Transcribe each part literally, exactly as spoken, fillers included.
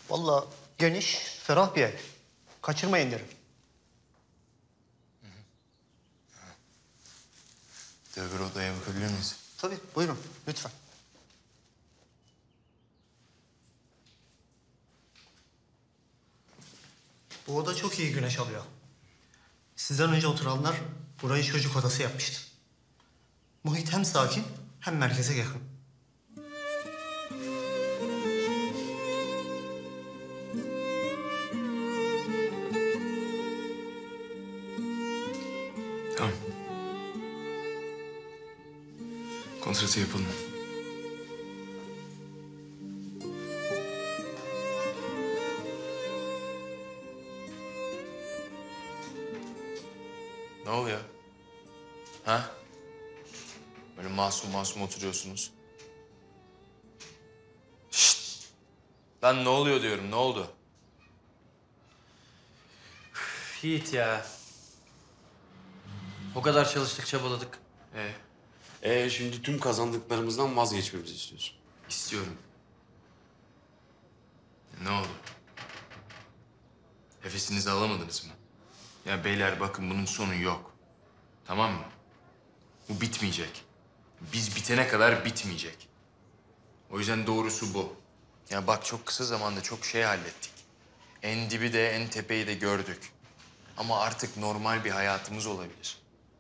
Vallahi geniş, ferah bir ev. Kaçırmayın derim. Bir de öbür odaya bakabilir miyiz? Tabii, buyurun. Lütfen. Bu oda çok iyi güneş alıyor. Sizden önce oturanlar burayı çocuk odası yapmıştı. Muhit hem sakin hem merkeze yakın. Tamam. Kontratı yapalım. Ne oluyor? Ha? Böyle masum masum oturuyorsunuz. Şşt! Lan ne oluyor diyorum, ne oldu? Yiğit ya. O kadar çalıştık, çabaladık. Ee, Ee şimdi tüm kazandıklarımızdan vazgeçmemizi istiyorsun. istiyorum. Ne oldu? Nefesinizi alamadınız mı? Ya beyler bakın bunun sonu yok. Tamam mı? Bu bitmeyecek. Biz bitene kadar bitmeyecek. O yüzden doğrusu bu. Ya bak çok kısa zamanda çok şey hallettik. En dibi de en tepeyi de gördük. Ama artık normal bir hayatımız olabilir.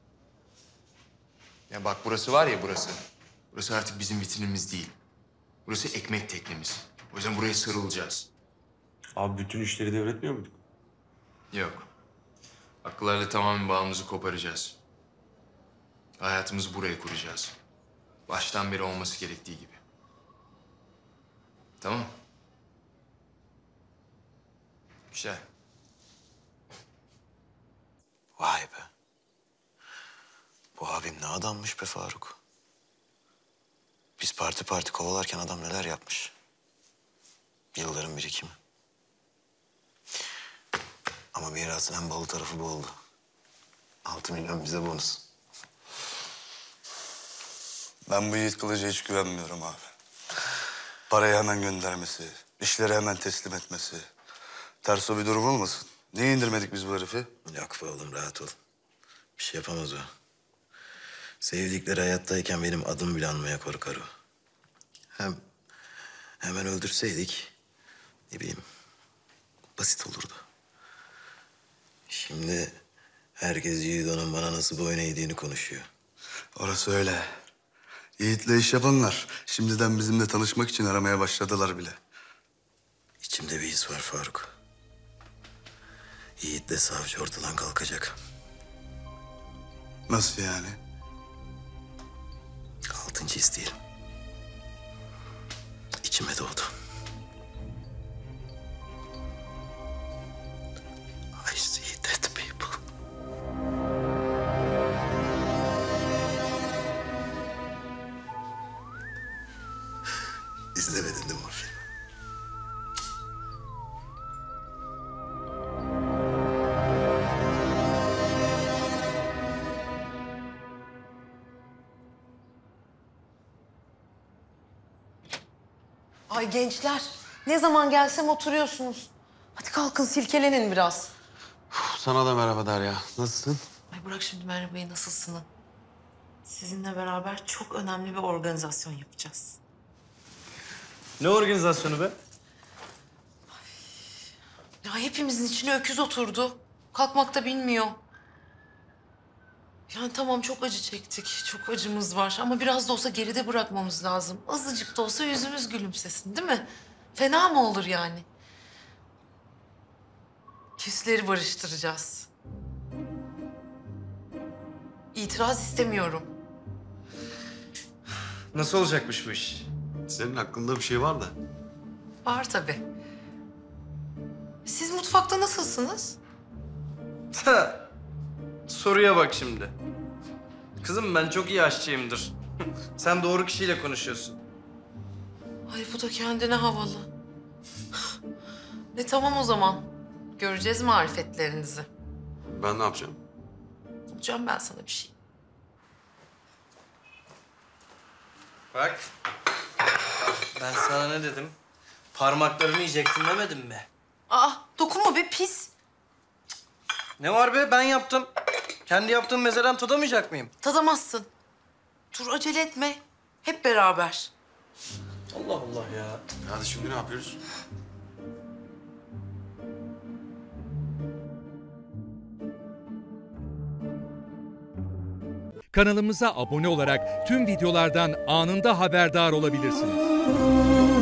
Ya bak burası var ya burası. Burası artık bizim vitrinimiz değil. Burası ekmek teknemiz. O yüzden buraya sarılacağız. Abi bütün işleri devretmiyor muyduk? Yok. Akıllarla tamamen bağımızı koparacağız. Hayatımızı buraya kuracağız. Baştan beri olması gerektiği gibi. Tamam. Güzel. Vay be. Bu abim ne adammış be Faruk. Biz parti parti kovalarken adam neler yapmış. Yılların birikimi. Ama mirasın en balı tarafı bu oldu. Altı milyon bize bonus. Ben bu Yiğit Kılıç'a hiç güvenmiyorum abi. Parayı hemen göndermesi, işleri hemen teslim etmesi. Ters o bir durum olmasın. Niye indirmedik biz bu herifi? Yok be oğlum, rahat ol. Bir şey yapamaz o. Sevdikleri hayattayken benim adım bile anmaya korkar o. Hem hemen öldürseydik, ne bileyim, basit olurdu. Şimdi herkes Yiğido'nun bana nasıl boyun eğdiğini konuşuyor. Orası öyle. Yiğit'le iş yapanlar şimdiden bizimle tanışmak için aramaya başladılar bile. İçimde bir his var Faruk. Yiğit'le savcı ortadan kalkacak. Nasıl yani? Altıncı his diyelim. İçime doğdu. I see dead people. İzlemedin değil mi o filmi? Ay gençler, ne zaman gelsem oturuyorsunuz. Hadi kalkın silkelenin biraz. Sana da merhaba Derya. Nasılsın? Ay bırak şimdi merhabayı, nasılsın? Sizinle beraber çok önemli bir organizasyon yapacağız. Ne organizasyonu be? Ya hepimizin içine öküz oturdu. Kalkmak da bilmiyor. Yani tamam, çok acı çektik, çok acımız var ama biraz da olsa geride bırakmamız lazım. Azıcık da olsa yüzümüz gülümsesin, değil mi? Fena mı olur yani? Küsleri barıştıracağız. İtiraz istemiyorum. Nasıl olacakmış bu iş? Senin aklında bir şey var da. Var tabii. Siz mutfakta nasılsınız? Ha, soruya bak şimdi. Kızım ben çok iyi aşçıyımdır. Sen doğru kişiyle konuşuyorsun. Ay bu da kendine havalı. E tamam o zaman. Göreceğiz marifetlerinizi. Ben ne yapacağım? Bulacağım ben sana bir şey. Bak. Ben sana ne dedim? Parmaklarını yiyeceksin demedim mi? Aa, dokunma be pis. Ne var be, ben yaptım. Kendi yaptığım mezeden tadamayacak mıyım? Tadamazsın. Dur acele etme. Hep beraber. Allah Allah ya. Hadi şimdi ne yapıyoruz? Kanalımıza abone olarak tüm videolardan anında haberdar olabilirsiniz.